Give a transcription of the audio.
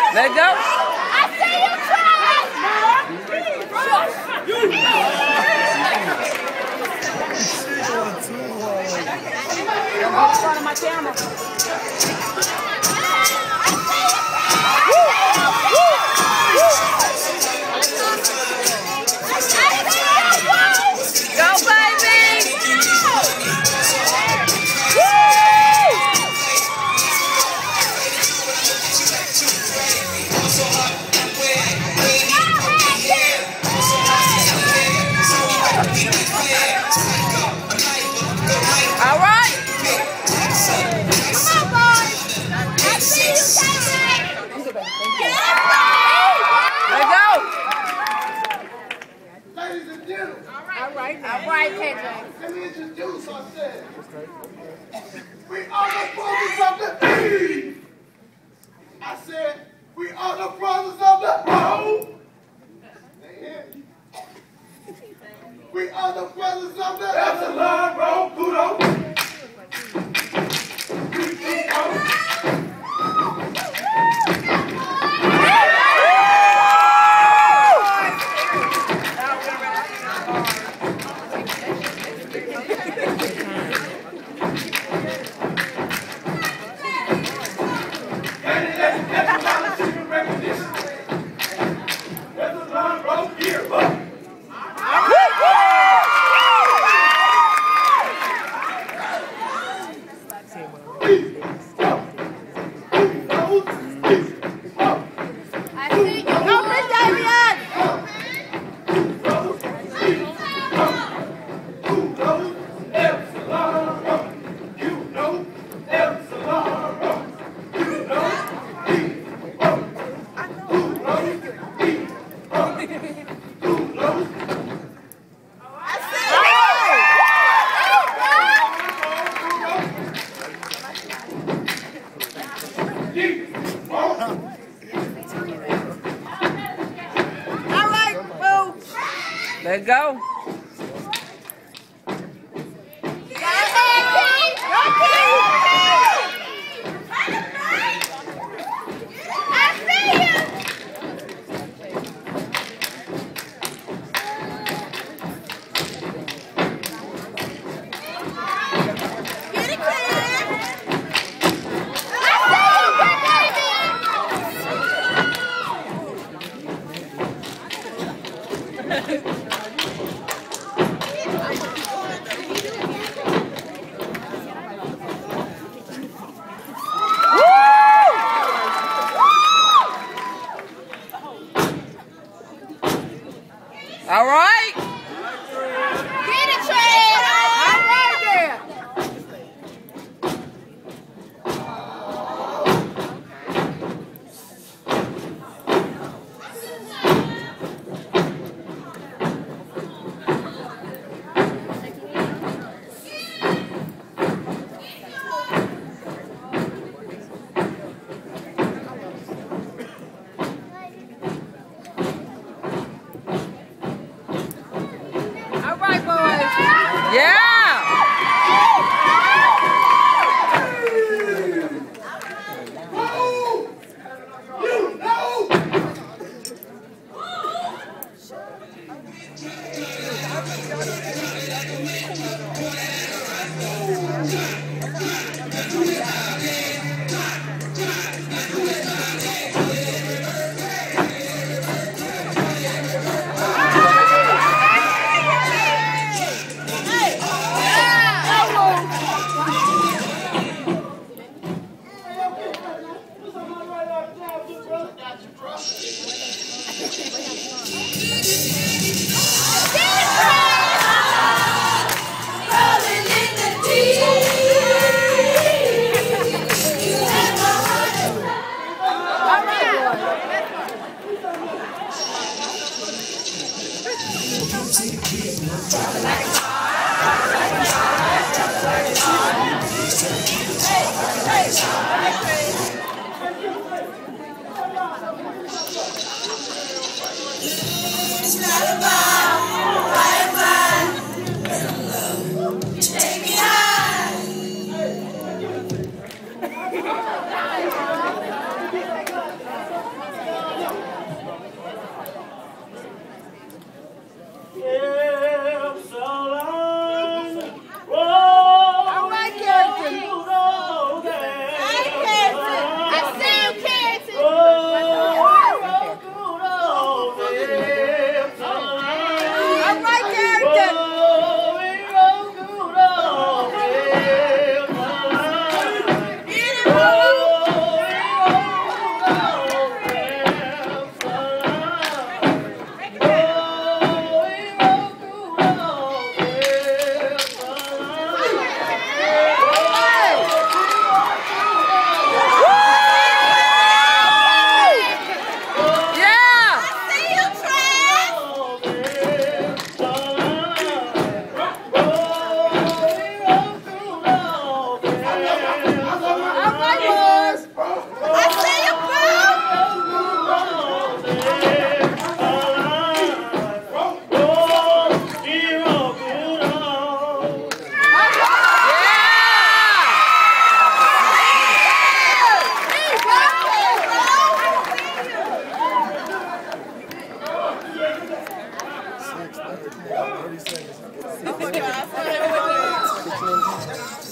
Let go. I see you trying. In front of my camera. Go, baby! All right. Come on, boys. I see you, Kevin. Let go. Ladies and gentlemen. All right, Pedro. Let me introduce ourselves. We are the brothers of the Eve. I said, we are the brothers of the home. They hear me. We are the brothers of the Epsilon Road Kudos. Let go. All right. Get it, Trey. All right there. 30 seconds.